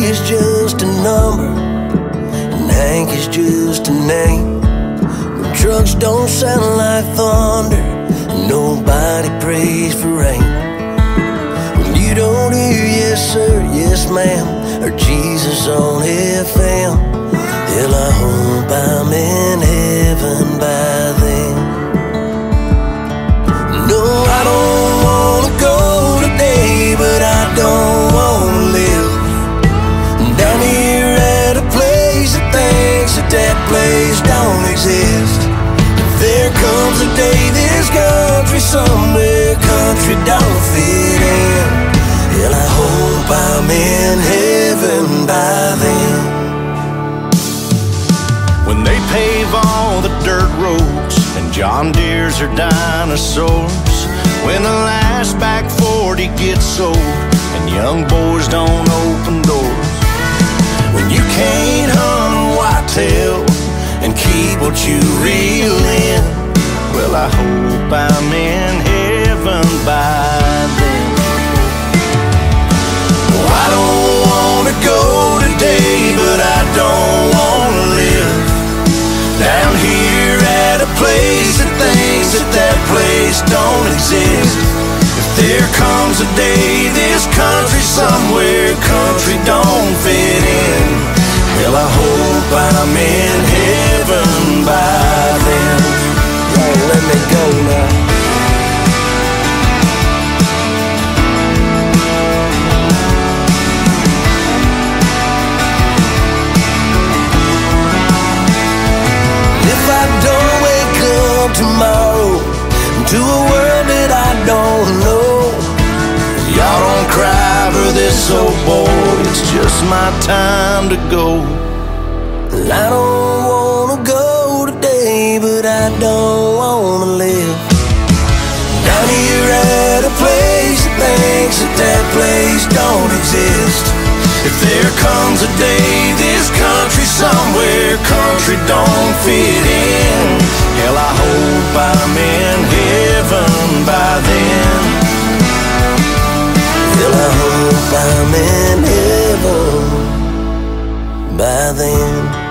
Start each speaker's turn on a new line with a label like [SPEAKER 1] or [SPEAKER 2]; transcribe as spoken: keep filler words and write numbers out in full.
[SPEAKER 1] is just a number, and Hank is just a name. When trucks don't sound like thunder, and nobody prays for rain. When you don't hear yes sir, yes ma'am, or Jesus on F M, hell, I hope I'm in heaven by then. No, I don't wanna go today, but I don't wanna live down here at a place that thinks that that place don't exist. If there comes a day this country somewhere country don't fit in, hell, I hope I'm in heaven by then.
[SPEAKER 2] When they pave all the dirt roads and John Deere's are dinosaurs, when the last back forty gets sold and young boys don't open doors, when you can't hunt a whitetail and keep what you reel in, well, I hope I'm in heaven by then. Oh, I don't wanna go today, but I don't wanna live down here at a place that thinks that that place don't exist. If there comes a day this country somewhere country don't fit in, well, I hope I'm in heaven by then.
[SPEAKER 1] Don't let me go now. Tomorrow to a world that I don't know,
[SPEAKER 2] y'all don't cry for this old boy, it's just my time to go.
[SPEAKER 1] I don't wanna go today, but I don't wanna live down here at a place that thinks that that place don't exist. If there comes a day this country somewhere country don't fit in, hell, I hope I'm in heaven by then. Hell, I hope I'm in heaven by then.